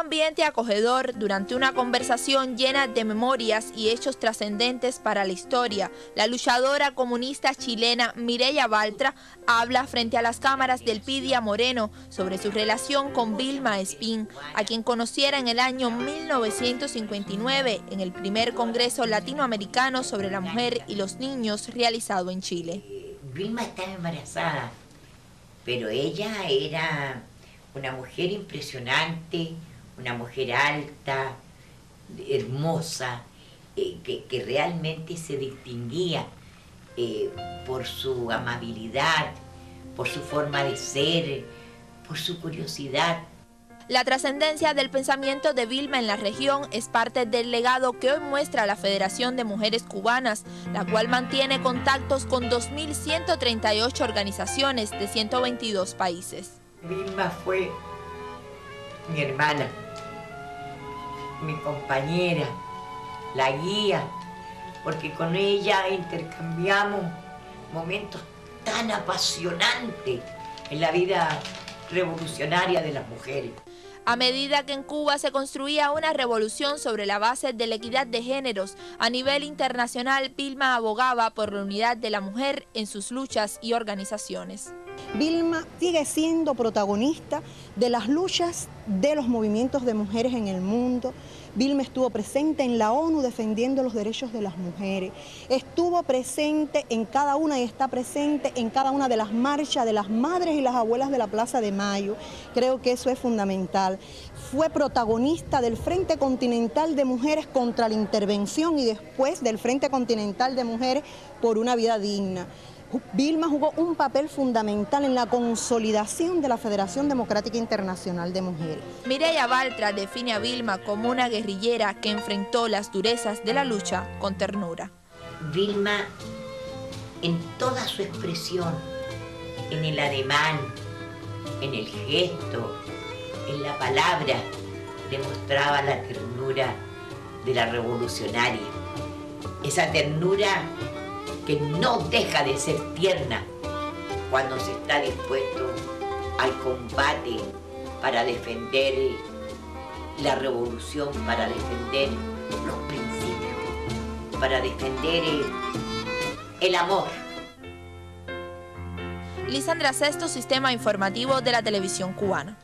ambiente acogedor durante una conversación llena de memorias y hechos trascendentes para la historia. La luchadora comunista chilena Mireya Baltra habla frente a las cámaras del Pidia Moreno sobre su relación con Vilma Espín, a quien conociera en el año 1959 en el primer Congreso Latinoamericano sobre la Mujer y los Niños realizado en Chile. Vilma estaba embarazada, pero ella era una mujer impresionante, una mujer alta, hermosa, que realmente se distinguía por su amabilidad, por su forma de ser, por su curiosidad. La trascendencia del pensamiento de Vilma en la región es parte del legado que hoy muestra la Federación de Mujeres Cubanas, la cual mantiene contactos con 2.138 organizaciones de 122 países. Vilma fue mi hermana, mi compañera, la guía, porque con ella intercambiamos momentos tan apasionantes en la vida revolucionaria de las mujeres. A medida que en Cuba se construía una revolución sobre la base de la equidad de géneros, a nivel internacional Vilma abogaba por la unidad de la mujer en sus luchas y organizaciones. Vilma sigue siendo protagonista de las luchas de los movimientos de mujeres en el mundo. Vilma estuvo presente en la ONU defendiendo los derechos de las mujeres. Estuvo presente en cada una y está presente en cada una de las marchas de las madres y las abuelas de la Plaza de Mayo. Creo que eso es fundamental. Fue protagonista del Frente Continental de Mujeres contra la Intervención y después del Frente Continental de Mujeres por una vida digna. Vilma jugó un papel fundamental en la consolidación de la Federación Democrática Internacional de Mujeres. Mireya Baltra define a Vilma como una guerrillera que enfrentó las durezas de la lucha con ternura. Vilma, en toda su expresión, en el ademán, en el gesto, en la palabra, demostraba la ternura de la revolucionaria. Esa ternura que no deja de ser tierna cuando se está dispuesto al combate para defender la revolución, para defender los principios, para defender el amor. Lisandra Sesto, Sistema Informativo de la Televisión Cubana.